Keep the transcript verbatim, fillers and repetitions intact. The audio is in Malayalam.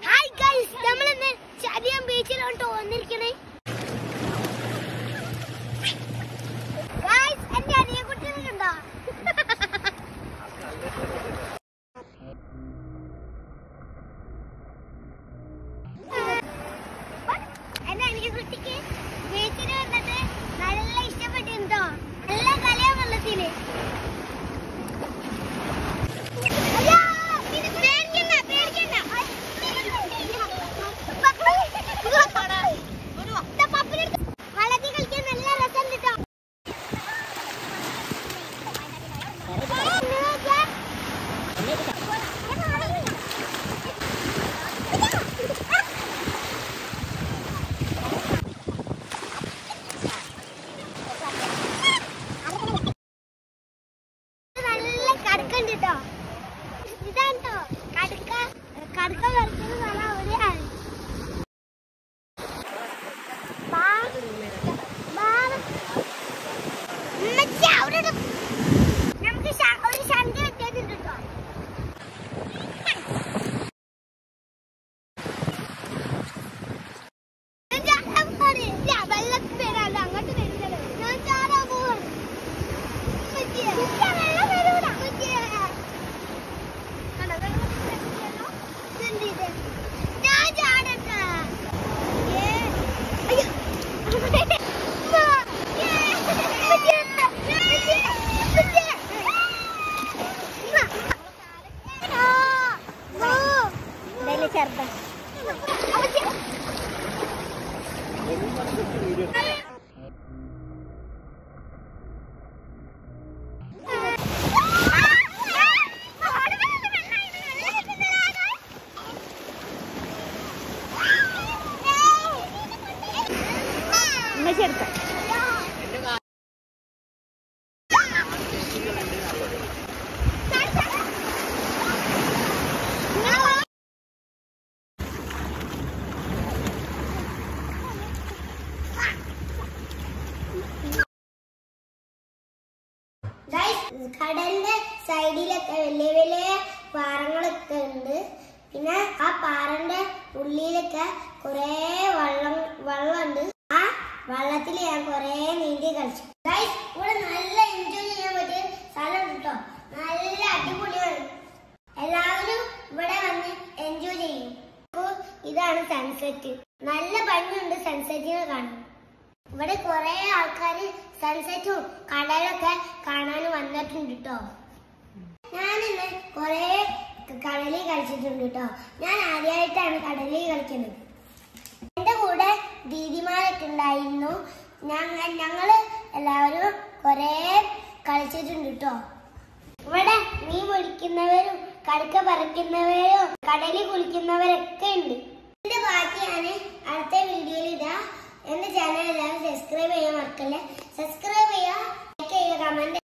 ഹായ് ഗൈസ്, നമ്മളിന്ന് ചരിയം ബീച്ചിലോട്ട് വന്നിരിക്കണേ. ഗൈസ്, എന്റെ അനിയക്കുട്ടികളെ കണ്ടോ? എന്റെ അനിയക്കുട്ടിക്ക് ബീച്ചിൽ വന്നിട്ട് നല്ല ഇഷ്ടപ്പെട്ടിരുന്നോ? നല്ല കളിയാ വെള്ളത്തില്. ഇതാണ്ടോ കടുക്ക കടുക്ക വറുത്തത് നല്ല അവിടെയാണ്. നമുക്ക് ഒരു ശങ്ക വെച്ചിട്ടുണ്ട് കേട്ടോ. വെള്ളത്തിൽ വരാല്ലോ, അങ്ങോട്ട് വരില്ലല്ലോ. ഞാൻ ചാടാൻ പോവാ. വെള്ളം വരൂടാ. ഞാൻ ചാടട്ടെ. ചെറുപ്പം ചെറുപ്പം കടലിന്റെ സൈഡിലൊക്കെ വലിയ വലിയ പാറകളൊക്കെ ഉണ്ട്. പിന്നെ ആ പാറന്റെ ഉള്ളിലൊക്കെ കുറെ വെള്ളം വെള്ളമുണ്ട്. ആ വെള്ളത്തിൽ ഞാൻ കുറെ നീന്തി കളിച്ചു. ഇവിടെ നല്ല എൻജോയ് ചെയ്യാൻ പറ്റിയ സ്ഥലം കേട്ടോ. നല്ല അടിപൊളിയാണ്. എല്ലാവരും ഇവിടെ വന്ന് എൻജോയ് ചെയ്യും. ഇതാണ് സൺസെറ്റ്. നല്ല ഭംഗിയുണ്ട് സൺസെറ്റിനെ കാണാൻ. ഇവിടെ കുറെ ആൾക്കാര് സൺസെറ്റും കടലൊക്കെ കാണാൻ വന്നിട്ടുണ്ട് കേട്ടോ. ഞാനിന്ന് കുറെ കടലിൽ കളിച്ചിട്ടുണ്ട് കേട്ടോ. ഞാൻ ആദ്യമായിട്ടാണ് കടലിൽ കളിക്കുന്നത്. എന്റെ കൂടെ ദീദിമാരൊക്കെ ഉണ്ടായിരുന്നു. ഞങ്ങൾ ഞങ്ങള് എല്ലാവരും കുറെ കളിച്ചിട്ടുണ്ട് കേട്ടോ. ഇവിടെ മീൻ പൊരിക്കുന്നവരും കടുക്ക പറിക്കുന്നവരും കടലിൽ കുളിക്കുന്നവരൊക്കെ ഉണ്ട്. ഇതിന്റെ ബാക്കിയാണ്